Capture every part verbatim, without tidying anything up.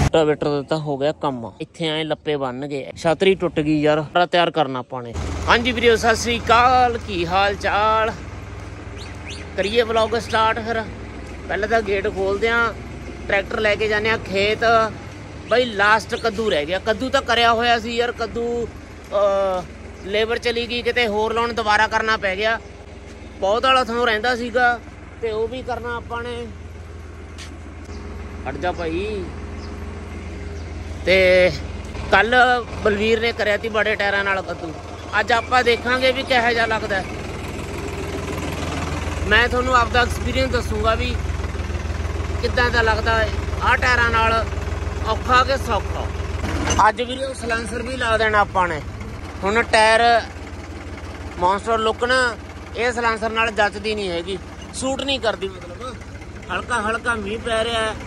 Rotavator दा हो गया कम। इत्थे आए लप्पे बन गए, छतरी टुट गई यार, तैयार करना पाने। हाँ जी वीडियो सत श्री अकाल, की हाल चाल। करिए व्लॉग स्टार्ट। फिर पहले तो गेट खोलते हैं, ट्रैक्टर लैके जाने खेत। बई लास्ट कद्दू रह गया। कद्दू तो करया होया सी यार, कद्दू लेबर चली गई किते होर लाउण, दोबारा करना पै गया। पौध वाला थों रहिंदा सीगा ते वो भी करना आपां ने। हट जा भाई। ते कल बलवीर ने करया ती बड़े टायरां नाल कद्दू। अज आपां देखांगे भी किहो जिहा लगदा। मैं तुहानूं आपदा एक्सपीरियंस दसूंगा भी किद्दां दा लगदा आ टायरां नाल औखा कि सौखा। अज भी सलेंसर भी ला देना आपां ने। हुण टायर मॉन्स्टर लुक ना ये सलेंसर नाल जचदी नहीं हैगी, सूट नहीं करती। मतलब हल्का हल्का मीह पै रहा है।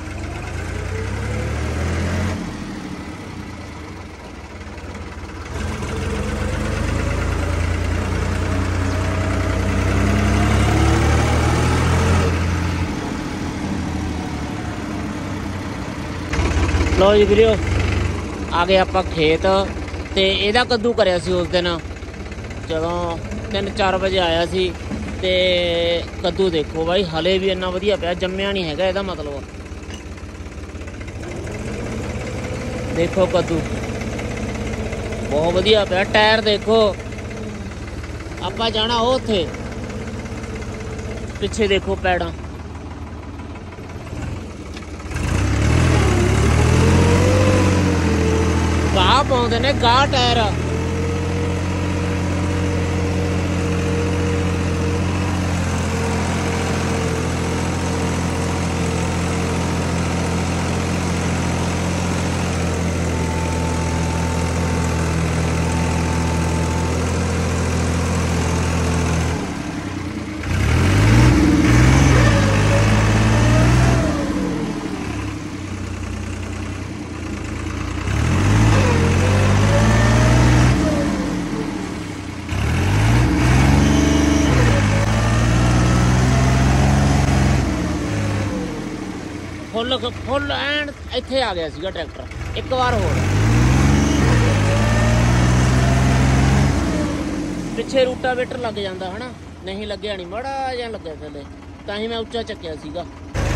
लो जी वीडियो आ गए आप खेत। तो यदा कद्दू करया सी उस दिन जदों तीन चार बजे आया सी। ते कद्दू देखो भाई हले भी इन्ना वधिया पिया, जम्मिया नहीं हैगा। ਇਹਦਾ मतलब देखो कद्दू बहुत वधिया पिया। टायर देखो, आपां जाना वो उत्थे पिछे देखो पैड़ा। गाह पाउंदे ने, गाह टायर। फुल फुल एंड इत्थे आ गया सीगा ट्रैक्टर एक बार होर। पिछे रूटावेटर लग जाता है ना, नहीं लग्या नहीं, माड़ा जिहा लग्या थल्ले, तां ही मैं उच्चा चक्या सीगा।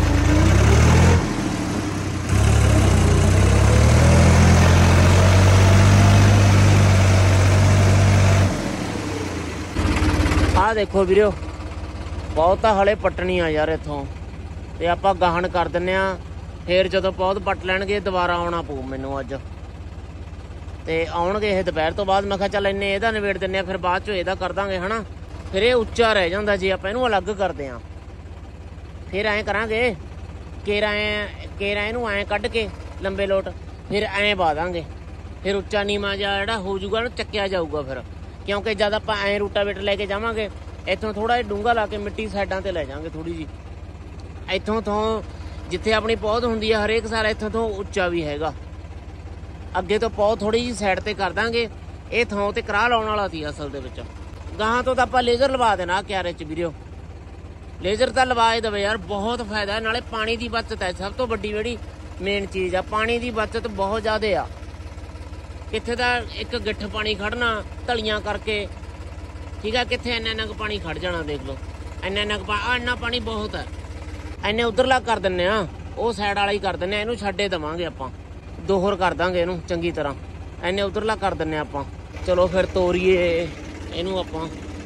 आ देखो वीडियो बहुत हले पट्टनी आ यार इथों। ते आपां गाहन कर दिंदे आ, फिर जदों पौध पट लैणगे दोबारा आउणा पऊ मैनूं अज। ते आउणगे ये दोपहर तो बाद। मैं कहा चल इन्ने इहदा निबेड़ दिंदे आ, फिर बाद चों इहदा कर दांगे है ना। फिर ये उच्चा रह जांदा जे आपां इहनूं अलग करदे आ। फिर ऐं करांगे केरा ऐ केरा इहनूं ऐं कढ के लंबे लोट, फिर ऐं पा दांगे। फिर उच्चा नीवां जिहा जिहड़ा हो जूगा ना, चक्किया जाऊगा फिर। क्योंकि जद आपां ऐं रूटावेटर लैके जावांगे इत्थों थोड़ा जिहा डूंगा ला के मिट्टी साइडां ते लै जांगे थोड़ी जी। इत्थों तो जिथे अपनी पौध हुंदी है हरेक साल इत्थों तो उच्चा भी हैगा। अगे तो पौध थोड़ी जी साइड ते कर दांगे। ये थों ते कराह लाउण वाला सी असल दे विच। गाहां तो आपां लेजर लवा देना क्यारे च वीडियो। लेजर तां लवा ही देवे यार, बहुत फायदा है। नाले पानी की बचत है, सब तो वड्डी जेहड़ी मेन चीज़ आ। पानी की बचत बहुत ज़्यादा आ। कित्थे तां एक गिट्ठ पानी खड़ना धलियां करके, ठीक है, कित्थे इन्ना इन्ना पानी खड़ जाना। देख लो इन्ना इन्ना आ इन्ना पानी बहुत है। इन्ने उधरला कर दिंने आ, वो साइड वाला ही कर दिंने, इनू छड्डे देवांगे आपां, दोहर कर दांगे इनू चंगी तरह। इन्ने उधरला कर दिंने आपां। चलो फिर तोरीए इनू आपां।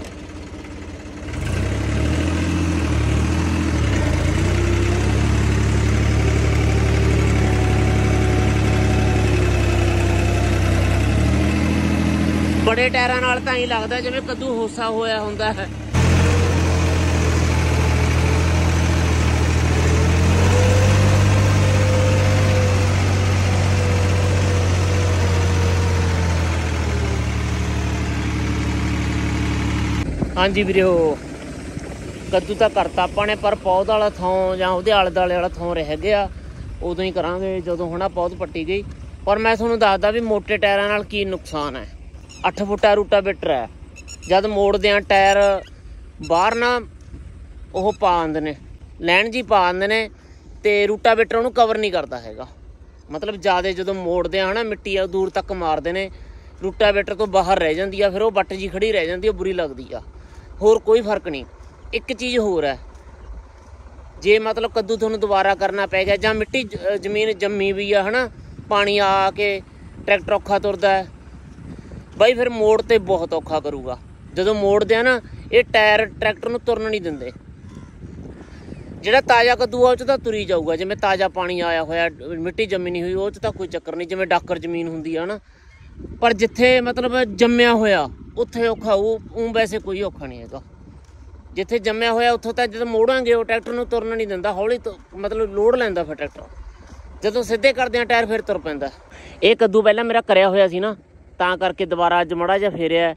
बड़े टायरां नाल तां ही लगदा जिवें कद्दू होसा होया हुंदा है। हाँ जी वीडियो कद्दू तो करता आपां ने, पर पौध वाला थों जां उहदे आले दुआले वाला थों रह गया। उदों ही करांगे जदों हुण पौध पट्टी गई। पर मैं तुहानूं दसदा भी मोटे टायरां नाल की नुकसान है। अठ फुटा रूटावेटर है, जद मोड़दे आ टायर बाहर ना ਉਹ ਪਾ ਆਉਂਦੇ ਨੇ, ਲੈਣ ਜੀ ਪਾ ਆਉਂਦੇ ਨੇ, ਤੇ ਰੂਟਾਵੇਟਰ ਉਹਨੂੰ ਕਵਰ ਨਹੀਂ ਕਰਦਾ ਹੈਗਾ। मतलब ज़्यादा जो मोड़ते हैं ना मिट्टी आ दूर तक मारते हैं, रूटावेटर तो बाहर रह जाती है, फिर वो बट जी खड़ी रह जाती है, बुरी लगती है। होर कोई फर्क नहीं। एक चीज़ होर है, जे मतलब कद्दू थोनों दोबारा करना पै गया जां मिट्टी जमीन जम्मी भी है है ना, पानी आ के ट्रैक्टर औखा तुरदा है बई, फिर मोड़ ते बहुत औखा करूगा। जो मोड़ते हैं ना ये टायर ट्रैक्टर नूं तुरन नहीं देंदे। ਜਿਹੜਾ ਤਾਜ਼ਾ ਕੱਦੂ ਆ ਉਹ 'ਚ ਤਾਂ ਤੁਰੀ ਜਾਊਗਾ, ਜਿਵੇਂ ਤਾਜ਼ਾ ਪਾਣੀ ਆਇਆ ਹੋਇਆ, ਮਿੱਟੀ ਜੰਮੀ ਨਹੀਂ ਹੋਈ, ਉਹ 'ਚ ਤਾਂ ਕੋਈ ਚੱਕਰ ਨਹੀਂ, ਜਿਵੇਂ ਡਾਕਰ ਜ਼ਮੀਨ ਹੁੰਦੀ ਆ ਨਾ। ਪਰ ਜਿੱਥੇ ਮਤਲਬ ਜੰਮਿਆ ਹੋਇਆ ਉੱਥੇ ਔਖਾ, ਉਹ ਉਹ ਵੈਸੇ ਕੋਈ ਔਖਾ ਨਹੀਂ ਹੈਗਾ। ਜਿੱਥੇ ਜੰਮਿਆ ਹੋਇਆ ਉੱਥੋਂ ਤਾਂ ਜਦੋਂ ਮੋੜਾਂਗੇ ਉਹ ਟਰੈਕਟਰ ਨੂੰ ਤੁਰਨ ਨਹੀਂ ਦਿੰਦਾ, ਹੌਲੀ ਮਤਲਬ ਲੋਡ ਲੈਂਦਾ ਫਿਰ ਟਰੈਕਟਰ। ਜਦੋਂ ਸਿੱਧੇ ਕਰਦੇ ਆ ਟਾਇਰ ਫਿਰ ਤੁਰ ਪੈਂਦਾ। ਇਹ ਕੱਦੂ ਪਹਿਲਾਂ ਮੇਰਾ ਕਰਿਆ ਹੋਇਆ ਸੀ ਨਾ, ਤਾਂ ਕਰਕੇ ਦੁਬਾਰਾ ਅੱਜ ਮਾੜਾ ਜਿਹਾ ਫੇਰਿਆ।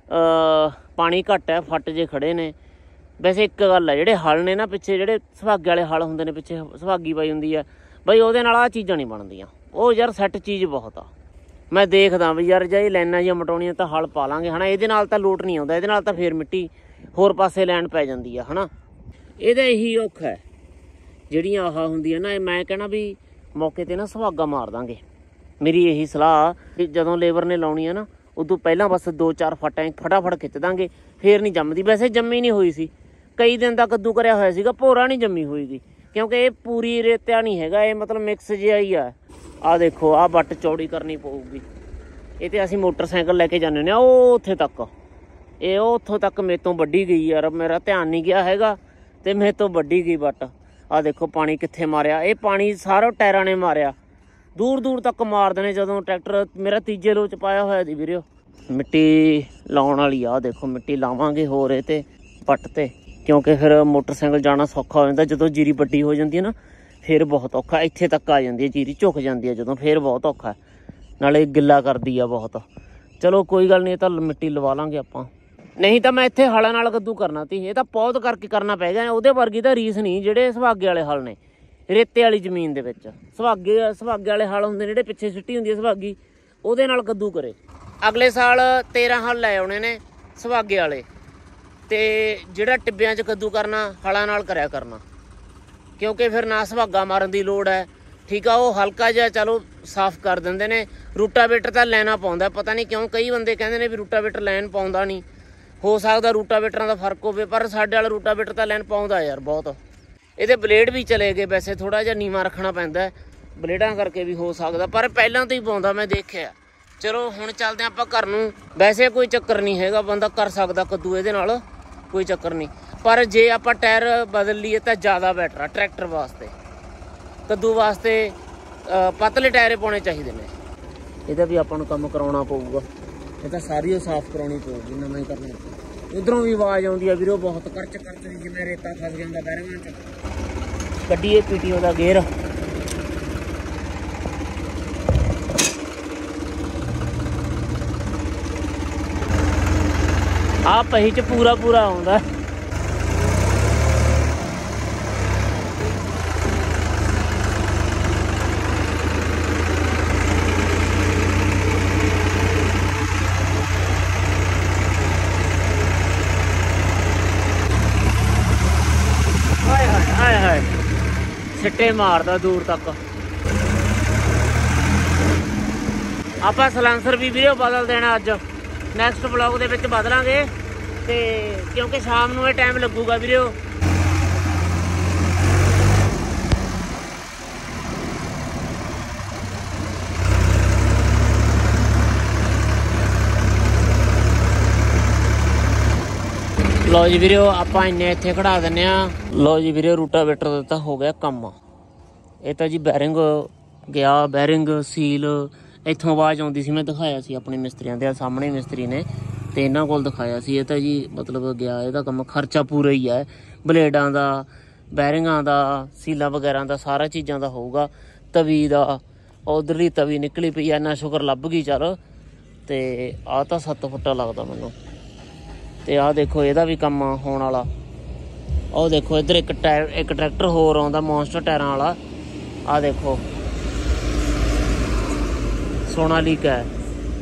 ਪਾਣੀ ਘੱਟ ਹੈ, ਫੱਟ ਜੇ ਖੜੇ ਨੇ। ਵੈਸੇ ਇੱਕ ਗੱਲ ਹੈ, ਜਿਹੜੇ ਹਲ ਨੇ ਨਾ ਪਿੱਛੇ, ਜਿਹੜੇ ਸੁਹਾਗੇ ਵਾਲੇ ਹਲ ਹੁੰਦੇ ਨੇ ਪਿੱਛੇ ਸੁਹਾਗੀ ਬਾਈ ਹੁੰਦੀ ਹੈ ਬਈ, ਉਹਦੇ ਨਾਲ ਆਹ ਚੀਜ਼ਾਂ ਨਹੀਂ ਬਣਦੀਆਂ। ਉਹ ਯਾਰ ਸੈੱਟ ਚੀਜ਼ ਬਹੁਤ ਆ। ਮੈਂ ਦੇਖਦਾ ਵੀ ਯਾਰ ਜੇ ਲਾਈਨਾਂ ਜਿਹੀਆਂ ਮਟਾਉਣੀਆਂ ਤਾਂ ਹਲ ਪਾ ਲਾਂਗੇ ਹੈ ਨਾ, ਇਹਦੇ ਨਾਲ ਤਾਂ ਲੋਟ ਨਹੀਂ ਆਉਂਦਾ, ਇਹਦੇ ਨਾਲ ਤਾਂ ਫੇਰ ਮਿੱਟੀ ਹੋਰ ਪਾਸੇ ਲੈਣ ਪੈ ਜਾਂਦੀ ਆ ਹੈ ਨਾ। ਇਹਦਾ ਇਹੀ ਔਖਾ ਹੈ, ਜਿਹੜੀਆਂ ਆਹ ਹੁੰਦੀਆਂ ਨਾ, ਮੈਂ ਕਹਿਣਾ ਵੀ ਮੌਕੇ 'ਤੇ ਨਾ ਸੁਹਾਗਾ ਮਾਰ ਦਾਂਗੇ। ਮੇਰੀ ਇਹੀ ਸਲਾਹ ਵੀ ਜਦੋਂ ਲੇਬਰ ਨੇ ਲਾਉਣੀ ਹੈ ਨਾ, ਉਦੋਂ ਪਹਿਲਾਂ ਬਸ ਦੋ ਚਾਰ ਫੱਟ ਐਂ ਫਟਾਫਟ ਖਿੱਚ ਦਾਂਗੇ, ਫੇਰ ਨਹੀਂ ਜੰਮਦੀ। ਵੈਸੇ ਜੰਮੀ ਨਹੀਂ ਹੋਈ ਸੀ, ਕਈ ਦਿਨ ਦਾ ਕੱਦੂ ਕਰਿਆ ਹੋਇਆ ਸੀਗਾ, ਭੋਰਾ ਨਹੀਂ ਜੰਮੀ ਹੋਈ ਗੀ, ਕਿਉਂਕਿ ਇਹ ਪੂਰੀ ਰੇਤਿਆ ਨਹੀਂ ਹੈਗਾ, ਇਹ ਮਤਲਬ ਮਿਕਸ ਜਿਹਾ ਹੀ ਆ। ਆਹ ਦੇਖੋ, ਆਹ ਵੱਟ ਚੌੜੀ ਕਰਨੀ ਪਊਗੀ। ਇਹ ਤੇ ਅਸੀਂ ਮੋਟਰਸਾਈਕਲ ਲੈ ਕੇ ਜਾਂਦੇ ਹੁੰਦੇ ਹਾਂ ਉਹ ਉੱਥੇ ਤੱਕ, ਇਹ ਉਹ ਉੱਥੋਂ ਤੱਕ ਮੇਰੇ ਤੋਂ ਵੱਢੀ ਗਈ ਯਾਰ, ਮੇਰਾ ਧਿਆਨ ਨਹੀਂ ਗਿਆ ਹੈਗਾ ਤੇ ਮੇਰੇ ਤੋਂ ਵੱਢੀ ਗਈ ਵੱਟ। ਆਹ ਦੇਖੋ ਪਾਣੀ ਕਿੱਥੇ ਮਾਰਿਆ, ਇਹ ਪਾਣੀ ਸਾਰਾ ਟਾਇਰਾਂ ਨੇ ਮਾਰਿਆ, ਦੂਰ ਦੂਰ ਤੱਕ ਮਾਰਦੇ ਨੇ। ਜਦੋਂ ਟਰੈਕਟਰ ਮੇਰਾ ਤੀਜੇ ਲੋ 'ਚ ਪਾਇਆ ਹੋਇਆ ਸੀ ਵੀਰੇ, ਮਿੱਟੀ ਲਾਉਣ ਵਾਲੀ ਆ। ਦੇਖੋ ਮਿੱਟੀ ਲਾਵਾਂਗੇ ਹੋਰ ਇਹ ਤੇ ਪੱਟ ਤੇ, ਕਿਉਂਕਿ ਫਿਰ ਮੋਟਰਸਾਈਕਲ ਜਾਣਾ ਸੌਖਾ ਹੋ ਜਾਂਦਾ। ਜਦੋਂ ਜੀਰੀ ਵੱਡੀ ਹੋ ਜਾਂਦੀ ਹੈ ਨਾ ਫਿਰ ਬਹੁਤ ਔਖਾ, ਇੱਥੇ ਤੱਕ ਆ ਜਾਂਦੀ ਹੈ ਜੀਰੀ, ਝੁਕ ਜਾਂਦੀ ਹੈ ਜਦੋਂ, ਫਿਰ ਬਹੁਤ ਔਖਾ। ਨਾਲੇ ਗਿੱਲਾ ਕਰਦੀ ਆ ਬਹੁਤ। ਚਲੋ ਕੋਈ ਗੱਲ ਨਹੀਂ, ਇਹ ਤਾਂ ਮਿੱਟੀ ਲਵਾ ਲਾਂਗੇ ਆਪਾਂ। ਨਹੀਂ ਤਾਂ ਮੈਂ ਇੱਥੇ ਹਲਾਂ ਨਾਲ ਕੱਦੂ ਕਰਨਾ ਤੀ, ਇਹ ਤਾਂ ਪੌਦ ਕਰਕੇ ਕਰਨਾ ਪੈ ਗਿਆ। ਉਹਦੇ ਵਰਗੀ ਤਾਂ ਰੀਸ ਨਹੀਂ ਜਿਹੜੇ ਸੁਹਾਗੇ ਵਾਲੇ ਹਲ ਨੇ, ਰੇਤੇ ਵਾਲੀ ਜ਼ਮੀਨ ਦੇ ਵਿੱਚ। ਸੁਹਾਗੇ ਸੁਹਾਗੇ ਵਾਲੇ ਹਲ ਹੁੰਦੇ ਨੇ ਜਿਹੜੇ ਪਿੱਛੇ ਸਿੱਟੀ ਹੁੰਦੀ ਹੈ ਸੁਹਾਗੀ, ਉਹਦੇ ਨਾਲ ਕੱਦੂ ਕਰੇ। ਅਗਲੇ ਸਾਲ ਤੇਰਾਂ ਹਲ ਲੈ ਆਉਣੇ ਨੇ ਸੁਹਾਗੇ ਵਾਲੇ, ਤੇ ਜਿਹੜਾ ਟਿੱਬਿਆਂ 'ਚ ਕੱਦੂ ਕਰਨਾ ਹਲਾਂ ਨਾਲ ਕਰਿਆ ਕਰਨਾ, ਕਿਉਂਕਿ ਫਿਰ ਨਾ ਸੁਹਾਗਾ ਮਾਰਨ ਦੀ ਲੋੜ ਹੈ। ਠੀਕ ਆ, ਉਹ ਹਲਕਾ ਜਿਹਾ ਚਲੋ ਸਾਫ਼ ਕਰ ਦਿੰਦੇ ਨੇ। ਰੂਟਾਵੇਟਰ ਤਾਂ ਲੈਣਾ ਪਾਉਂਦਾ, ਪਤਾ ਨਹੀਂ ਕਿਉਂ ਕਈ ਬੰਦੇ ਕਹਿੰਦੇ ਨੇ ਵੀ ਰੂਟਾਵੇਟਰ ਲੈਣ ਪਾਉਂਦਾ ਨਹੀਂ। ਹੋ ਸਕਦਾ ਰੂਟਾਵੇਟਰਾਂ ਦਾ ਫਰਕ ਹੋਵੇ, ਪਰ ਸਾਡੇ ਵਾਲਾ ਰੂਟਾਵੇਟਰ ਤਾਂ ਲੈਣ ਪਾਉਂਦਾ ਯਾਰ ਬਹੁਤ। ਇਹਦੇ ਬਲੇਡ ਵੀ ਚਲੇ ਗਏ, ਵੈਸੇ ਥੋੜ੍ਹਾ ਜਿਹਾ ਨੀਵਾਂ ਰੱਖਣਾ ਪੈਂਦਾ ਬਲੇਡਾਂ ਕਰਕੇ ਵੀ ਹੋ ਸਕਦਾ, ਪਰ ਪਹਿਲਾਂ ਤੋਂ ਹੀ ਪਾਉਂਦਾ ਮੈਂ ਦੇਖਿਆ। ਚਲੋ ਹੁਣ ਚੱਲਦੇ ਆਪਾਂ ਘਰ ਨੂੰ। ਵੈਸੇ ਕੋਈ ਚੱਕਰ ਨਹੀਂ ਹੈਗਾ, ਬੰਦਾ ਕਰ ਸਕਦਾ ਕੱਦੂ ਇਹਦੇ ਨਾਲ, ਕੋਈ ਚੱਕਰ ਨਹੀਂ। ਪਰ ਜੇ ਆਪਾਂ ਟਾਇਰ ਬਦਲ ਲਈਏ ਤਾਂ ਜ਼ਿਆਦਾ ਬੈਟਰ ਆ ਟਰੈਕਟਰ ਵਾਸਤੇ। ਕੱਦੂ ਵਾਸਤੇ ਪਤਲੇ ਟਾਇਰ ਪਾਉਣੇ ਚਾਹੀਦੇ ਨੇ। ਇਹਦਾ ਵੀ ਆਪਾਂ ਨੂੰ ਕੰਮ ਕਰਾਉਣਾ ਪਊਗਾ, ਇਹ ਤਾਂ ਸਾਰੀ ਉਹ ਸਾਫ਼ ਕਰਾਉਣੀ ਪਊਗੀ, ਨਵਾਂ ਹੀ ਕਰਨਾ। ਉਧਰੋਂ ਵੀ ਆਵਾਜ਼ ਆਉਂਦੀ ਆ ਵੀਰੋ ਬਹੁਤ, ਕਰਚ ਕਰਚ ਜਿਵੇਂ ਰੇਤਾ ਫਸ ਜਾਂਦਾ ਬੈਰਿੰਗਾਂ 'ਚ। ਕੱਢੀਏ ਪੀਟੀਓ ਦਾ ਗੇਅਰ। ਆਹ ਪਹੀ 'ਚ ਪੂਰਾ ਪੂਰਾ ਆਉਂਦਾ। ਹਾਏ ਹਾਏ ਸਿੱਟੇ ਮਾਰਦਾ ਦੂਰ ਤੱਕ। ਆਪਾਂ ਸਲੈਂਸਰ ਵੀ ਵੀਡੀਓ ਬਦਲ ਦੇਣਾ ਅੱਜ, ਨੈਕਸਟ ਵਲੌਗ ਦੇ ਵਿੱਚ ਬਦਲਾਂਗੇ, ਤੇ ਕਿਉਂਕਿ ਸ਼ਾਮ ਨੂੰ ਇਹ ਟਾਈਮ ਲੱਗੂਗਾ ਵੀਡੀਓ। ਲਓ ਜੀ ਵੀਡੀਓ, ਆਪਾਂ ਇੰਨੇ ਇੱਥੇ ਖੜਾ ਦਿੰਦੇ ਹਾਂ। ਲਓ ਜੀ ਵੀਡੀਓ, ਰੂਟਾਵੇਟਰ ਦਾ ਤਾਂ ਹੋ ਗਿਆ ਕੰਮ। ਇਹ ਤਾਂ ਜੀ ਬੈਰਿੰਗ ਗਿਆ, ਬੈਰਿੰਗ ਸੀਲ ਇੱਥੋਂ ਆਵਾਜ਼ ਆਉਂਦੀ ਸੀ, ਮੈਂ ਦਿਖਾਇਆ ਸੀ ਆਪਣੇ ਮਿਸਤਰੀਆਂ ਦੇ ਸਾਹਮਣੇ ਮਿਸਤਰੀ ਨੇ, ਤੇ ਇਹਨਾਂ ਕੋਲ ਦਿਖਾਇਆ ਸੀ। ਇਹ ਤਾਂ ਜੀ ਮਤਲਬ ਗਿਆ ਇਹਦਾ ਕੰਮ, ਖਰਚਾ ਪੂਰਾ ਹੀ ਹੈ, ਬਲੇਡਾਂ ਦਾ, ਬੈਰਿੰਗਾਂ ਦਾ, ਸੀਲਾਂ ਵਗੈਰਾ ਦਾ, ਸਾਰਾ ਚੀਜ਼ਾਂ ਦਾ ਹੋਊਗਾ। ਤਵੀ ਦਾ, ਉਧਰਲੀ ਤਵੀ ਨਿਕਲੀ ਪਈ ਆ, ਇੰਨਾ ਸ਼ੁਕਰ ਲੱਭ ਗਈ ਚੱਲ। ਤੇ ਆਹ ਤਾਂ ਸੱਤ ਫੁੱਟਾ ਲੱਗਦਾ ਮੈਨੂੰ। ਤੇ ਆਹ ਦੇਖੋ ਇਹਦਾ ਵੀ ਕੰਮ ਹੋਣ ਵਾਲਾ। ਉਹ ਦੇਖੋ ਇੱਧਰ ਇੱਕ ਟਾਇਰ, ਇੱਕ ਟਰੈਕਟਰ ਹੋਰ ਆਉਂਦਾ ਮੌਨਸਟਰ ਟਾਇਰਾਂ ਵਾਲਾ। ਆਹ ਦੇਖੋ ਸੋਨਾਲੀਕਾ ਹੈ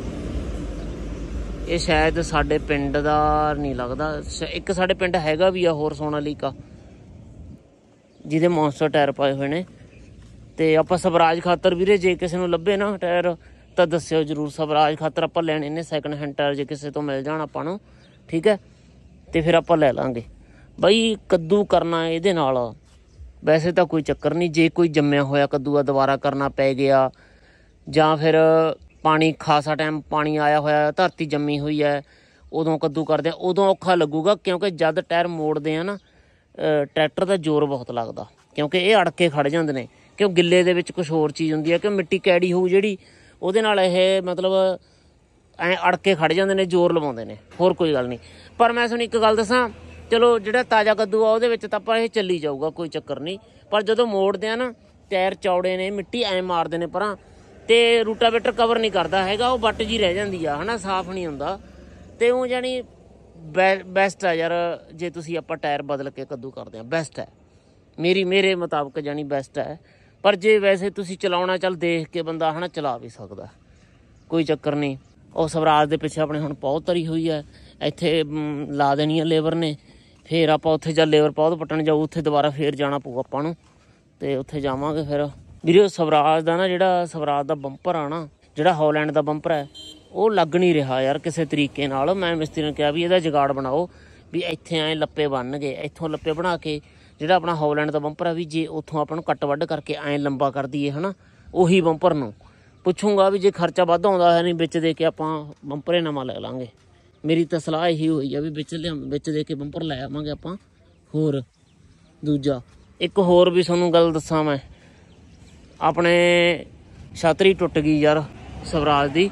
ਇਹ, ਸ਼ਾਇਦ ਸਾਡੇ ਪਿੰਡ ਦਾ ਨਹੀਂ ਲੱਗਦਾ। ਇੱਕ ਸਾਡੇ ਪਿੰਡ ਹੈਗਾ ਵੀ ਆ ਹੋਰ ਸੋਨਾਲੀਕਾ, ਜਿਹਦੇ ਮੌਨਸਟਰ ਟਾਇਰ ਪਾਏ ਹੋਏ ਨੇ। ਤੇ ਆਪਾਂ ਸਵਰਾਜ ਖਾਤਰ ਵੀਰੇ ਜੇ ਕਿਸੇ ਨੂੰ ਲੱਭੇ ਨਾ ਟਾਇਰ ਤਾਂ ਦੱਸਿਓ ਜ਼ਰੂਰ। ਸਵਰਾਜ ਖਾਤਰ ਆਪਾਂ ਲੈਣੇ ਨੇ ਸੈਕਿੰਡ ਹੈਂਡ ਟਾਇਰ, ਜੇ ਕਿਸੇ ਤੋਂ ਮਿਲ ਜਾਣ ਆਪਾਂ ਨੂੰ, ਠੀਕ ਹੈ, ਤੇ ਫਿਰ ਆਪਾਂ ਲੈ ਲਾਂਗੇ। ਬਈ ਕੱਦੂ ਕਰਨਾ ਇਹਦੇ ਨਾਲ ਵੈਸੇ ਤਾਂ ਕੋਈ ਚੱਕਰ ਨਹੀਂ, ਜੇ ਕੋਈ ਜੰਮਿਆ ਹੋਇਆ ਕੱਦੂ ਆ ਦੁਬਾਰਾ ਕਰਨਾ ਪੈ ਗਿਆ, ਜਾਂ ਫਿਰ ਪਾਣੀ ਖਾਸਾ ਟਾਈਮ ਪਾਣੀ ਆਇਆ ਹੋਇਆ, ਧਰਤੀ ਜੰਮੀ ਹੋਈ ਹੈ, ਉਦੋਂ ਕੱਦੂ ਕਰਦੇ ਆ, ਉਦੋਂ ਔਖਾ ਲੱਗੂਗਾ। ਕਿਉਂਕਿ ਜਦ ਟਾਇਰ ਮੋੜਦੇ ਆ ਨਾ ਟਰੈਕਟਰ ਦਾ ਜ਼ੋਰ ਬਹੁਤ ਲੱਗਦਾ, ਕਿਉਂਕਿ ਇਹ ਅੜ ਕੇ ਖੜ ਜਾਂਦੇ ਨੇ। ਕਿਉਂ ਗਿੱਲੇ ਦੇ ਵਿੱਚ ਕੁਛ ਹੋਰ ਚੀਜ਼ ਹੁੰਦੀ ਹੈ, ਕਿ ਮਿੱਟੀ ਕੈੜੀ ਹੋਊ ਜਿਹੜੀ, ਉਹਦੇ ਨਾਲ ਇਹ ਮਤਲਬ ਐਂ ਅੜ ਕੇ ਖੜ ਜਾਂਦੇ ਨੇ, ਜ਼ੋਰ ਲਵਾਉਂਦੇ ਨੇ, ਹੋਰ ਕੋਈ ਗੱਲ ਨਹੀਂ। ਪਰ ਮੈਂ ਤੁਹਾਨੂੰ ਇੱਕ ਗੱਲ ਦੱਸਾਂ, ਚਲੋ ਜਿਹੜਾ ਤਾਜ਼ਾ ਕੱਦੂ ਆ ਉਹਦੇ ਵਿੱਚ ਤਾਂ ਆਪਾਂ ਇਹ ਚੱਲੀ ਜਾਊਗਾ, ਕੋਈ ਚੱਕਰ ਨਹੀਂ। ਪਰ ਜਦੋਂ ਮੋੜਦੇ ਆ ਨਾ ਟਾਇਰ ਚੌੜੇ ਨੇ, ਮਿੱਟੀ ਐਂ ਮਾਰਦੇ ਨੇ ਪਰਾਂ, ਤੇ ਰੂਟਾਵੇਟਰ ਕਵਰ ਨਹੀਂ ਕਰਦਾ ਹੈਗਾ, ਉਹ ਵੱਟ ਜੀ ਰਹਿ ਜਾਂਦੀ ਆ, ਹੈ ਨਾ, ਸਾਫ਼ ਨਹੀਂ ਹੁੰਦਾ। ਤੇ ਉਹ ਜਾਣੀ ਬੈ ਬੈਸਟ ਆ ਯਾਰ, ਜੇ ਤੁਸੀਂ ਆਪਾਂ ਟਾਇਰ ਬਦਲ ਕੇ ਕੱਦੂ ਕਰਦੇ ਹਾਂ, ਬੈਸਟ ਹੈ ਮੇਰੀ ਮੇਰੇ ਮੁਤਾਬਕ, ਜਾਣੀ ਬੈਸਟ ਹੈ। ਪਰ ਜੇ ਵੈਸੇ ਤੁਸੀਂ ਚਲਾਉਣਾ, ਚੱਲ ਦੇਖ ਕੇ ਬੰਦਾ ਹੈ ਨਾ ਚਲਾ ਵੀ ਸਕਦਾ, ਕੋਈ ਚੱਕਰ ਨਹੀਂ। ਉਹ ਸਵਰਾਜ ਦੇ ਪਿੱਛੇ ਆਪਣੇ ਹੁਣ ਪੌਧ ਤਰੀ ਹੋਈ ਹੈ, ਇੱਥੇ ਲਾ ਦੇਣੀ ਆ ਲੇਬਰ ਨੇ, ਫਿਰ ਆਪਾਂ ਉੱਥੇ ਜਦ ਲੇਬਰ ਪੌਧ ਪੱਟਣ ਜਾਊ, ਉੱਥੇ ਦੁਬਾਰਾ ਫਿਰ ਜਾਣਾ ਪਊ ਆਪਾਂ ਨੂੰ, ਤੇ ਉੱਥੇ ਜਾਵਾਂਗੇ ਫਿਰ। ਵੀਰੇ ਸਵਰਾਜ ਦਾ ਨਾ ਜਿਹੜਾ ਸਵਰਾਜ ਦਾ ਬੰਪਰ ਆ ਨਾ, ਜਿਹੜਾ ਹੌਲੈਂਡ ਦਾ ਬੰਪਰ ਹੈ, ਉਹ ਲੱਗ ਨਹੀਂ ਰਿਹਾ ਯਾਰ ਕਿਸੇ ਤਰੀਕੇ ਨਾਲ। ਮੈਂ ਮਿਸਤਰੀ ਨੂੰ ਕਿਹਾ ਵੀ ਇਹਦਾ ਜੁਗਾੜ ਬਣਾਓ, ਵੀ ਇੱਥੇ ਐਂ ਲੱਪੇ ਬਣਨਗੇ, ਇੱਥੋਂ ਲੱਪੇ ਬਣਾ ਕੇ ਜਿਹੜਾ ਆਪਣਾ ਹੌਲੈਂਡ ਦਾ ਬੰਪਰ ਹੈ, ਵੀ ਜੇ ਉੱਥੋਂ ਆਪਾਂ ਨੂੰ ਕੱਟ ਵੱਢ ਕਰਕੇ ਐਂ ਲੰਬਾ ਕਰ ਦਈਏ, ਹੈ ਨਾ, ਉਹੀ ਬੰਪਰ ਨੂੰ ਪੁੱਛੂੰਗਾ ਵੀ ਜੇ ਖਰਚਾ ਵੱਧ ਆਉਂਦਾ ਹੈ ਨਹੀਂ ਵਿੱਚ ਦੇ ਕੇ ਆਪਾਂ ਬੰਪਰੇ ਨਵਾਂ ਲੈ ਲਾਂਗੇ। ਮੇਰੀ ਤਾਂ ਸਲਾਹ ਇਹੀ ਹੋਈ ਆ ਵੀ ਵਿੱਚ ਲਿਆ ਵਿੱਚ ਦੇ ਕੇ ਬੰਪਰ ਲੈ ਆਵਾਂਗੇ ਆਪਾਂ। ਹੋਰ ਦੂਜਾ ਇੱਕ ਹੋਰ ਵੀ ਤੁਹਾਨੂੰ ਗੱਲ ਦੱਸਾਂ, ਮੈਂ ਆਪਣੇ ਛਤਰੀ ਟੁੱਟ ਗਈ ਯਾਰ ਸਵਰਾਜ ਦੀ,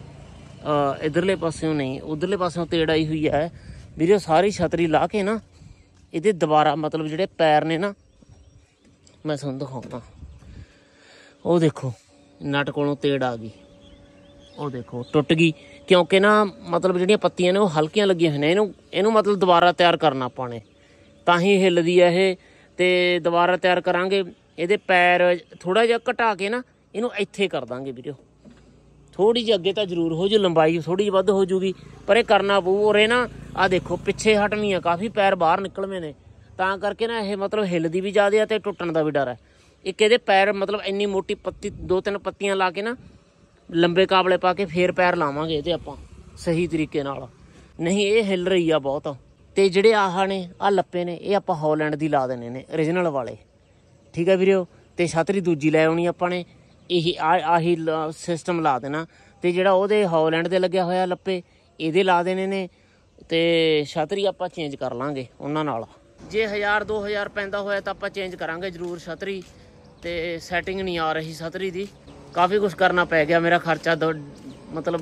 ਇੱਧਰਲੇ ਪਾਸਿਓਂ ਨਹੀਂ ਉੱਧਰਲੇ ਪਾਸਿਓਂ ਤੇੜ ਆਈ ਹੋਈ ਹੈ ਵੀਰੇ। ਸਾਰੀ ਛਤਰੀ ਲਾ ਕੇ ਨਾ ਇਹਦੇ ਦੁਬਾਰਾ ਮਤਲਬ ਜਿਹੜੇ ਪੈਰ ਨੇ ਨਾ, ਮੈਂ ਤੁਹਾਨੂੰ ਦਿਖਾਉਂਦਾ, ਉਹ ਦੇਖੋ ਨਟ ਕੋਲੋਂ ਤੇੜ ਆ ਗਈ, ਉਹ ਦੇਖੋ ਟੁੱਟ ਗਈ। ਕਿਉਂਕਿ ਨਾ ਮਤਲਬ ਜਿਹੜੀਆਂ ਪੱਤੀਆਂ ਨੇ ਉਹ ਹਲਕੀਆਂ ਲੱਗੀਆਂ ਹੋਈਆਂ ਨੇ, ਇਹਨੂੰ ਇਹਨੂੰ ਮਤਲਬ ਦੁਬਾਰਾ ਤਿਆਰ ਕਰਨਾ ਆਪਾਂ ਨੇ, ਤਾਂ ਹੀ ਹਿੱਲਦੀ ਹੈ ਇਹ। ਤੇ ਦੁਬਾਰਾ ਤਿਆਰ ਕਰਾਂਗੇ, ਇਹਦੇ ਪੈਰ ਥੋੜ੍ਹਾ ਜਿਹਾ ਘਟਾ ਕੇ ਨਾ ਇਹਨੂੰ ਇੱਥੇ ਕਰ ਦਾਂਗੇ ਵੀਡੀਓ, ਥੋੜ੍ਹੀ ਜਿਹੀ ਅੱਗੇ ਤਾਂ ਜ਼ਰੂਰ ਹੋ ਜੂ, ਲੰਬਾਈ ਥੋੜ੍ਹੀ ਜਿਹੀ ਵੱਧ ਹੋ ਜੂਗੀ, ਪਰ ਇਹ ਕਰਨਾ ਪਊ। ਔਰ ਇਹ ਨਾ ਆਹ ਦੇਖੋ ਪਿੱਛੇ ਹਟਵੀਂ ਆ, ਕਾਫੀ ਪੈਰ ਬਾਹਰ ਨਿਕਲਵੇਂ ਨੇ, ਤਾਂ ਕਰਕੇ ਨਾ ਇਹ ਮਤਲਬ ਹਿੱਲਦੀ ਵੀ ਜ਼ਿਆਦਾ ਆ, ਅਤੇ ਟੁੱਟਣ ਦਾ ਵੀ ਡਰ ਹੈ। ਇੱਕ ਇਹਦੇ ਪੈਰ ਮਤਲਬ ਇੰਨੀ ਮੋਟੀ ਪੱਤੀ, ਦੋ ਤਿੰਨ ਪੱਤੀਆਂ ਲਾ ਕੇ ਨਾ ਲੰਬੇ ਕਾਬਲੇ ਪਾ ਕੇ ਫੇਰ ਪੈਰ ਲਾਵਾਂਗੇ ਇਹਦੇ ਆਪਾਂ ਸਹੀ ਤਰੀਕੇ ਨਾਲ, ਨਹੀਂ ਇਹ ਹਿੱਲ ਰਹੀ ਆ ਬਹੁਤ। ਤੇ ਜਿਹੜੇ ਆਹ ਨੇ ਆਹ ਲੱਪੇ ਨੇ, ਇਹ ਆਪਾਂ ਹੌਲੈਂਡ ਦੀ ਲਾ ਦੇਣੇ ਨੇ, ਓਰੀਜਨਲ ਵਾਲੇ, ਠੀਕ ਹੈ ਵੀਰਿਓ। ਤੇ ਛਤਰੀ ਦੂਜੀ ਲੈ ਆਉਣੀ ਆਪਾਂ ਨੇ, ਇਹੀ ਆ ਆਹੀ ਸਿਸਟਮ ਲਾ ਦੇਣਾ। ਤੇ ਜਿਹੜਾ ਉਹਦੇ ਹੌਲੈਂਡ ਦੇ ਲੱਗਿਆ ਹੋਇਆ ਲੱਪੇ, ਇਹਦੇ ਲਾ ਦੇਣੇ ਨੇ, ਤੇ ਛਤਰੀ ਆਪਾਂ ਚੇਂਜ ਕਰ ਲਾਂਗੇ ਉਹਨਾਂ ਨਾਲ। ਜੇ ਹਜ਼ਾਰ ਦੋ ਹਜ਼ਾਰ ਪੈਂਦਾ ਹੋਇਆ ਤਾਂ ਆਪਾਂ ਚੇਂਜ ਕਰਾਂਗੇ ਜ਼ਰੂਰ ਛਤਰੀ। ਤੇ ਸੈਟਿੰਗ ਨਹੀਂ ਆ ਰਹੀ ਛਤਰੀ ਦੀ, ਕਾਫੀ ਕੁਛ ਕਰਨਾ ਪੈ ਗਿਆ, ਮੇਰਾ ਖਰਚਾ ਦ ਮਤਲਬ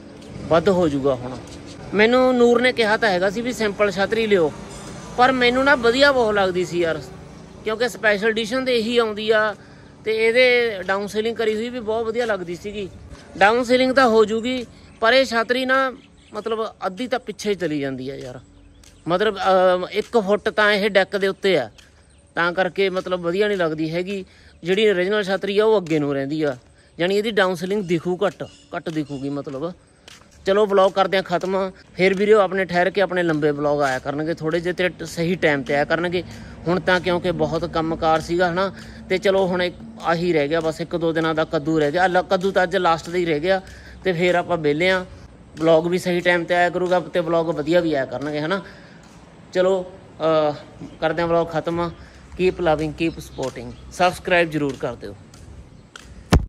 ਵੱਧ ਹੋ ਜੂਗਾ ਹੁਣ। ਮੈਨੂੰ ਨੂਰ ਨੇ ਕਿਹਾ ਤਾਂ ਹੈਗਾ ਸੀ ਵੀ ਸਿੰਪਲ ਛਤਰੀ ਲਿਓ, ਪਰ ਮੈਨੂੰ ਨਾ ਵਧੀਆ ਬਹੁਤ ਲੱਗਦੀ ਸੀ ਯਾਰ, ਕਿਉਂਕਿ ਸਪੈਸ਼ਲ ਐਡੀਸ਼ਨ ਦੇ ਇਹੀ ਆਉਂਦੀ ਆ, ਤੇ ਇਹਦੇ ਡਾਊਨ ਸੀਲਿੰਗ ਕਰੀ ਹੋਈ ਵੀ ਬਹੁਤ ਵਧੀਆ ਲੱਗਦੀ ਸੀਗੀ। ਡਾਊਨ ਸੀਲਿੰਗ ਤਾਂ ਹੋ ਜੂਗੀ, ਪਰ ਇਹ ਛਤਰੀ ਨਾ ਮਤਲਬ ਅੱਧੀ ਤਾਂ ਪਿੱਛੇ ਚਲੀ ਜਾਂਦੀ ਆ ਯਾਰ, ਮਤਲਬ ਇੱਕ ਫੁੱਟ ਤਾਂ ਇਹ ਡੈਕ ਦੇ ਉੱਤੇ ਆ, ਤਾਂ ਕਰਕੇ ਮਤਲਬ ਵਧੀਆ ਨਹੀਂ ਲੱਗਦੀ ਹੈਗੀ। ਜਿਹੜੀ ਓਰੀਜਨਲ ਛਤਰੀ ਆ ਉਹ ਅੱਗੇ ਨੂੰ ਰਹਿੰਦੀ ਆ, ਜਾਣੀ ਇਹਦੀ ਡਾਊਨ ਸੀਲਿੰਗ ਦਿਖੂ ਘੱਟ ਘੱਟ ਦਿਖੂਗੀ ਮਤਲਬ। ਚਲੋ ਵਲੌਗ ਕਰਦੇ ਹਾਂ ਖ਼ਤਮ, ਫਿਰ ਵੀਰੇ ਆਪਣੇ ਠਹਿਰ ਕੇ ਆਪਣੇ ਲੰਬੇ ਵਲੌਗ ਆਇਆ ਕਰਨਗੇ, ਥੋੜ੍ਹੇ ਜਿਹੇ ਤੇਰੇ ਸਹੀ ਟਾਈਮ 'ਤੇ ਆਇਆ ਕਰਨਗੇ। ਹੁਣ ਤਾਂ ਕਿਉਂਕਿ ਬਹੁਤ ਕੰਮਕਾਰ ਸੀਗਾ ਹੈ ਨਾ, ਤੇ ਚਲੋ ਹੁਣ ਇੱਕ ਆਹੀ ਰਹਿ ਗਿਆ ਬਸ, ਇੱਕ ਦੋ ਦਿਨਾਂ ਦਾ ਕੱਦੂ ਰਹਿ ਗਿਆ। ਅੱਲਾ ਕੱਦੂ ਤਾਂ ਅੱਜ ਲਾਸਟ ਦਾ ਹੀ ਰਹਿ ਗਿਆ, ਤੇ ਫਿਰ ਆਪਾਂ ਵਿਹਲੇ ਹਾਂ। ਵਲੌਗ ਵੀ ਸਹੀ ਟਾਈਮ 'ਤੇ ਆਇਆ ਕਰੂਗਾ, ਅਤੇ ਵਲੌਗ ਵਧੀਆ ਵੀ ਆਇਆ ਕਰਨਗੇ ਹੈ ਨਾ। ਚਲੋ ਕਰਦੇ ਹਾਂ ਵਲੌਗ ਖ਼ਤਮ। Keep loving, keep supporting, subscribe ਜ਼ਰੂਰ ਕਰ ਦਿਓ।